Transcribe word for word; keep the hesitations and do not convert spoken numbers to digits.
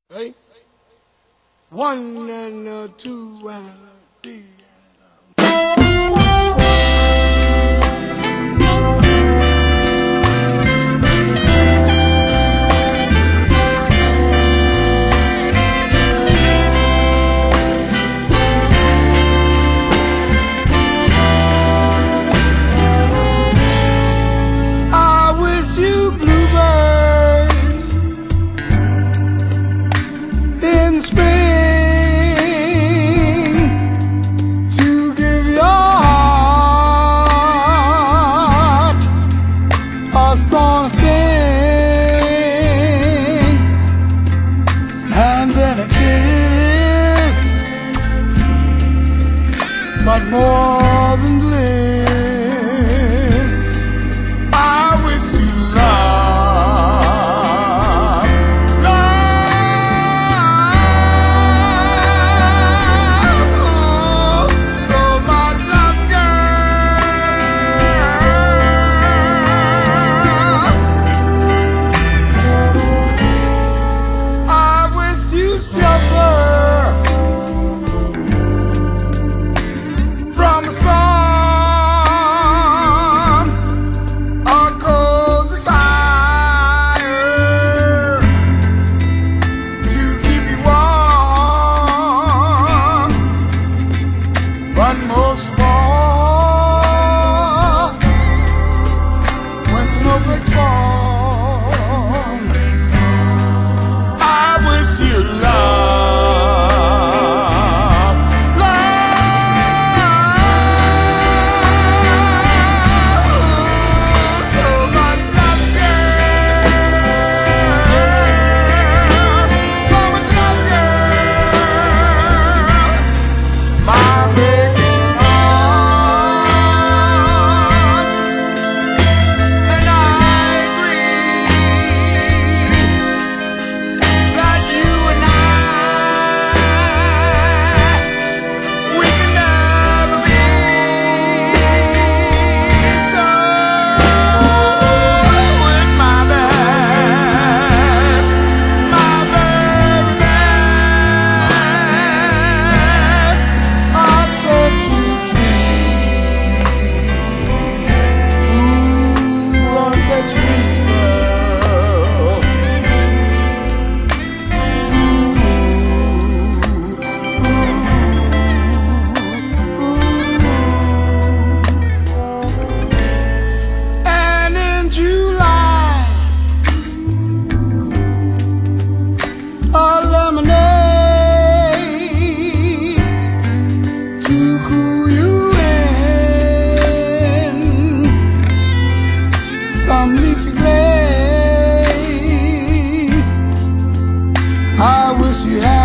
Ready? One and a two and a three. But more than bliss, I wish you love, love, so much love, girl. I wish you shelter from the storm, a cozy fire to keep you warm, but most of all, when snowflakes fall, I wish you love. Some leafy glade, I wish you had.